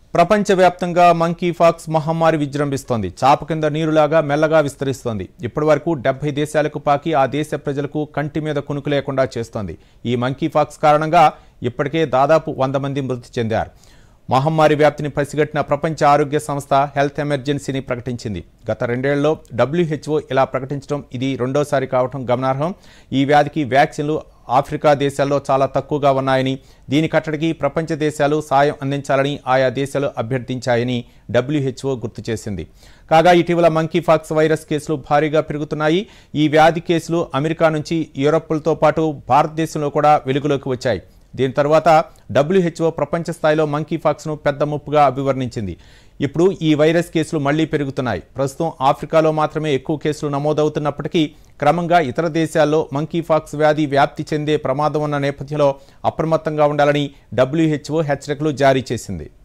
ప్రపంచవ్యాప్తంగా monkey pox మహమ్మారి విజృంభిస్తోంది. చాప కింద నీరులాగా మెల్లగా విస్తరిస్తోంది. ఇప్పటివరకు 70 దేశాలకు పాకి ఆ దేశ ప్రజలకు కంటి మీద కునుకు లేకుండా చేస్తోంది. ఈ మంకీ ఫాక్స్ కారణంగా ఇప్పటికే దాదాపు 100 మంది మృతి చెందారు. మహమ్మారి వ్యాప్తిని పసిగట్టిన ప్రపంచ ఆరోగ్య సంస్థ హెల్త్ ఎమర్జెన్సీని ప్రకటించింది. గత 2 ఏళ్లలో WHO ఇలా ప్రకటించడం ఇది రెండోసారి కావడం గమనార్హం. ఈ వ్యాధికి వ్యాక్సిన్లు ఆఫ్రికా దేశాల్లో చాలా తక్కువగా ఉన్నాయని, దీని కట్టడికి ప్రపంచ దేశాలు సాయం అందించాలని ఆయా దేశాలు అభ్యర్థించాయని WHO గుర్తు చేసింది. కాగా ఇటీవల మంకీ ఫాక్స్ వైరస్ కేసులు భారీగా పెరుగుతున్నాయి. ఈ వ్యాధి కేసులు అమెరికా నుంచి యూరోప్లతో పాటు భారతదేశంలో కూడా వెలుగులోకి వచ్చాయి. దీని తర్వాత WHO ప్రపంచ స్థాయిలో మంకీ ఫాక్స్ను పెద్ద ముప్పుగా అభివర్ణించింది. ఇప్పుడు ఈ వైరస్ కేసులు మళ్లీ పెరుగుతున్నాయి. ప్రస్తుతం ఆఫ్రికాలో మాత్రమే ఎక్కువ కేసులు నమోదవుతున్నప్పటికీ క్రమంగా ఇతర దేశాల్లో మంకీ ఫాక్స్ వ్యాధి వ్యాప్తి చెందే ప్రమాదం ఉన్న నేపథ్యంలో అప్రమత్తంగా ఉండాలని WHO హెచ్చరికలు జారీ చేసింది.